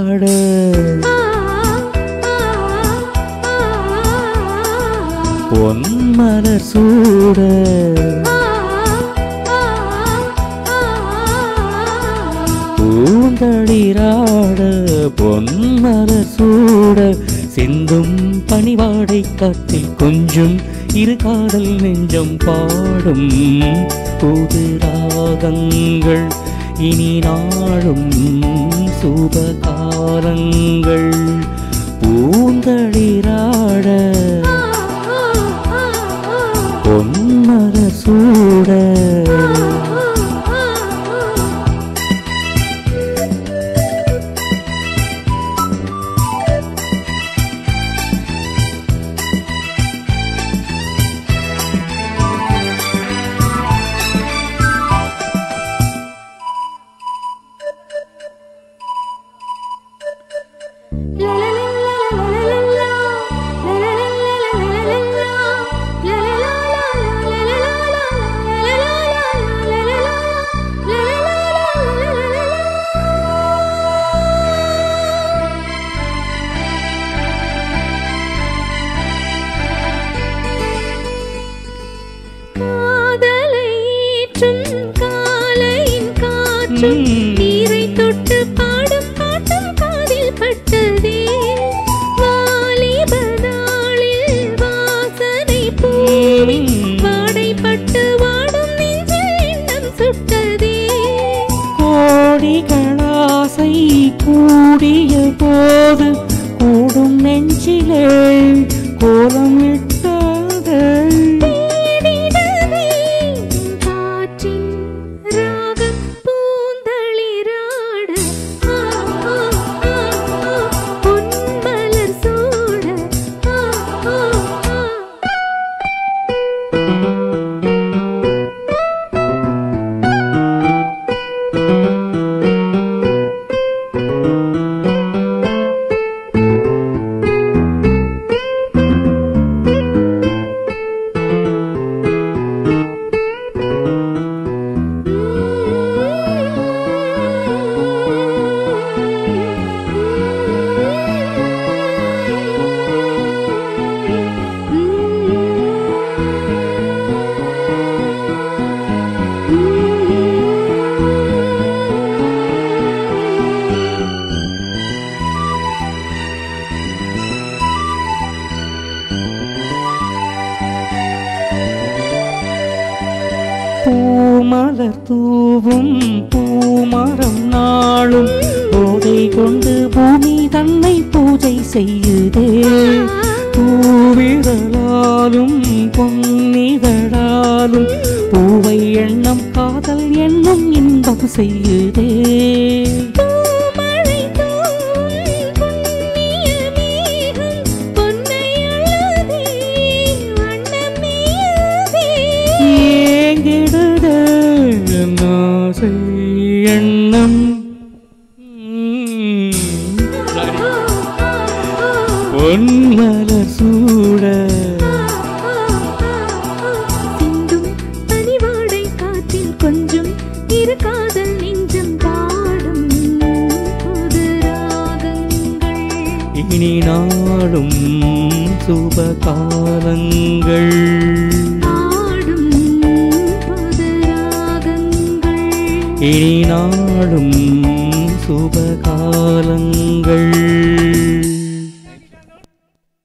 பூந்தளிராட பொன்மலர் சூட பூந்தளிராட பொன்மலர் சூட சிந்தும் பனிவாடை காற்றில் கொஞ்சம் இரு காதல் நெஞ்சம் பாடும் புது ராகங்கள் இனி நாளும் சுபகாலங்கள் பூந்தளிராட பொன்மலர் சூட நீரை தொட்டு பாடும் பாட்டும் காதில் பட்டதே வாலிபனாளில் வாசனை பூவின் வாடைப்பட்டு வாடும் நெஞ்சில் எண்ணம் சுட்டதே கோடிகளாசை கூடிய போது கூடும் நெஞ்சிலே கோலம் இட்டது பூமலர் தூவும் பூமரம் நாளும் போதை கொண்டு பூமி தன்னை பூஜை செய்யுதே பூவிரலாலும் பொன்னிதழாலும் பூவை எண்ணம் காதல் எண்ணம் இன்பம் செய்யுதே எண்ணம் பொன்மலர் சூட சிந்தும் பனிவாடை காற்றில் கொஞ்சம் இரு காதல் நெஞ்சம் பாடும் புது ராகங்கள் இனி நாளும் சுபகாலங்கள் இனி நாளும் சுபகாலங்கள்